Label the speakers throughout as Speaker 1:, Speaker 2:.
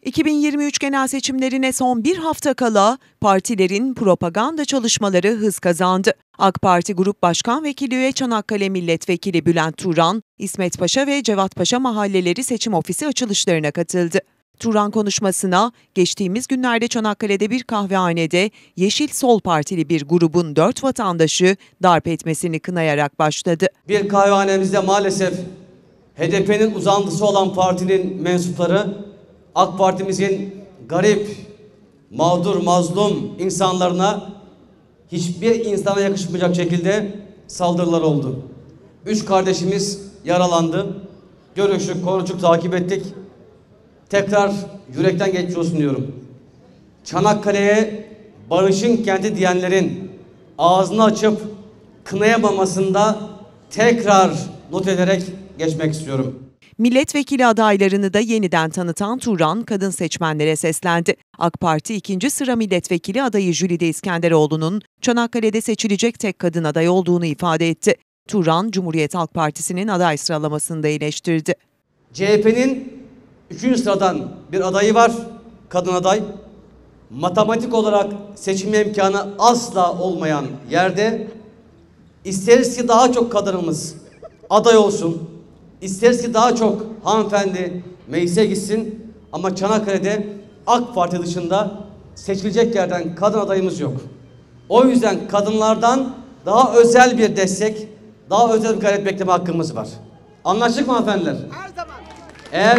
Speaker 1: 2023 genel seçimlerine son bir hafta kala partilerin propaganda çalışmaları hız kazandı. AK Parti Grup Başkan Vekili ve Çanakkale Milletvekili Bülent Turan, İsmet Paşa ve Cevat Paşa mahalleleri seçim ofisi açılışlarına katıldı. Turan konuşmasına, geçtiğimiz günlerde Çanakkale'de bir kahvehanede Yeşil Sol Partili bir grubun 4 vatandaşı darp etmesini kınayarak başladı.
Speaker 2: Bir kahvehanemizde maalesef HDP'nin uzantısı olan partinin mensupları AK Parti'mizin garip, mağdur, mazlum insanlarına hiçbir insana yakışmayacak şekilde saldırılar oldu. 3 kardeşimiz yaralandı. Görüştük, konuştuk, takip ettik. Tekrar yürekten geçmiş olsun diyorum. Çanakkale'ye barışın kenti diyenlerin ağzını açıp kınayamamasında tekrar not ederek geçmek istiyorum.
Speaker 1: Milletvekili adaylarını da yeniden tanıtan Turan, kadın seçmenlere seslendi. AK Parti 2. sıra milletvekili adayı Jülide İskenderoğlu'nun Çanakkale'de seçilecek tek kadın aday olduğunu ifade etti. Turan, Cumhuriyet Halk Partisi'nin aday sıralamasını da eleştirdi.
Speaker 2: CHP'nin 3. sıradan bir adayı var, kadın aday. Matematik olarak seçim imkanı asla olmayan yerde isteriz ki daha çok kadınımız aday olsun. İsteriz ki daha çok hanımefendi meclise gitsin ama Çanakkale'de AK Parti dışında seçilecek yerden kadın adayımız yok. O yüzden kadınlardan daha özel bir destek, daha özel bir gayret bekleme hakkımız var. Anlaştık mı hanımefendiler? Her zaman. Eğer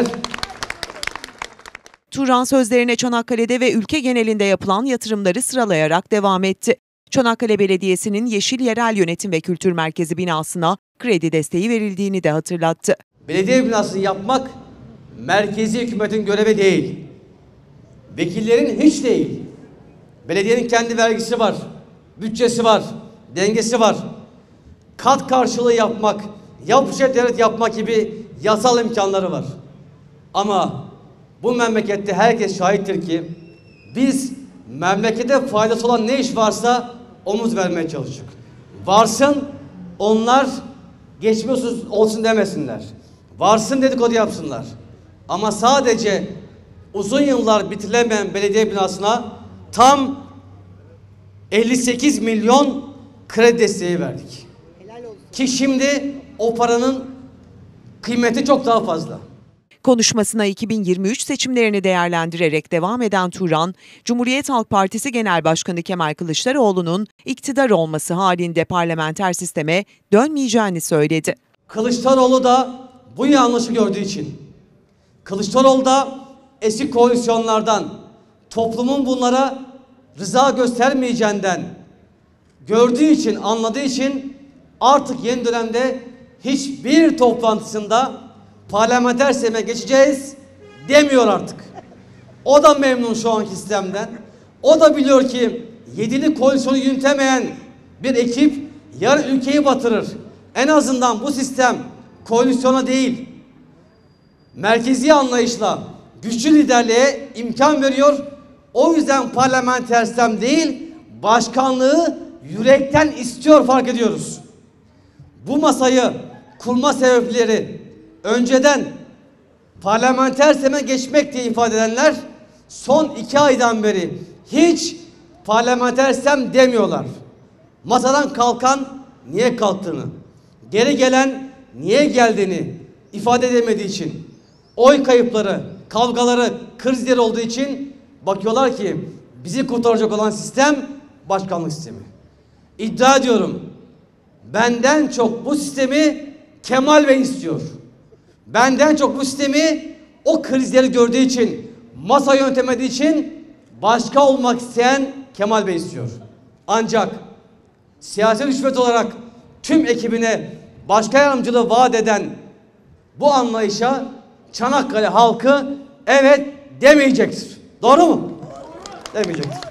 Speaker 1: Turan sözlerine Çanakkale'de ve ülke genelinde yapılan yatırımları sıralayarak devam etti. Çanakkale Belediyesi'nin Yeşil Yerel Yönetim ve Kültür Merkezi binasına kredi desteği verildiğini de hatırlattı.
Speaker 2: Belediye binasını yapmak merkezi hükümetin görevi değil. Vekillerin hiç değil. Belediyenin kendi vergisi var, bütçesi var, dengesi var. Kat karşılığı yapmak, yapışa devlet yapmak gibi yasal imkanları var. Ama bu memlekette herkes şahittir ki biz memlekete faydası olan ne iş varsa omuz vermeye çalışıyoruz. Varsın onlar geçmiş olsun demesinler. Varsın dedikodu yapsınlar. Ama sadece uzun yıllar bitirilemeyen belediye binasına tam 58 milyon kredi desteği verdik. Ki şimdi o paranın kıymeti çok daha fazla.
Speaker 1: Konuşmasına 2023 seçimlerini değerlendirerek devam eden Turan, Cumhuriyet Halk Partisi Genel Başkanı Kemal Kılıçdaroğlu'nun iktidar olması halinde parlamenter sisteme dönmeyeceğini söyledi.
Speaker 2: Kılıçdaroğlu da bu yanlışı gördüğü için, Kılıçdaroğlu da eski koalisyonlardan, toplumun bunlara rıza göstermeyeceğinden gördüğü için, anladığı için artık yeni dönemde hiçbir toplantısında parlamenter sisteme geçeceğiz demiyor artık. O da memnun şu anki sistemden. O da biliyor ki yedili koalisyonu yönetemeyen bir ekip yarın ülkeyi batırır. En azından bu sistem koalisyona değil, merkezi anlayışla güçlü liderliğe imkan veriyor. O yüzden parlamenter sistem değil, başkanlığı yürekten istiyor, fark ediyoruz. Bu masayı kurma sebepleri önceden parlamenter sisteme geçmek diye ifade edenler son 2 aydan beri hiç parlamenter sistem demiyorlar. Masadan kalkan niye kalktığını, geri gelen niye geldiğini ifade edemediği için, oy kayıpları, kavgaları, krizleri olduğu için bakıyorlar ki bizi kurtaracak olan sistem başkanlık sistemi. İddia ediyorum, benden çok bu sistemi Kemal Bey istiyor. Benden çok bu sistemi o krizleri gördüğü için, masa yönetemediği için başka olmak isteyen Kemal Bey istiyor. Ancak siyasi rüşvet olarak tüm ekibine başka yardımcılığı vaat eden bu anlayışa Çanakkale halkı evet demeyecektir. Doğru mu? Demeyecektir.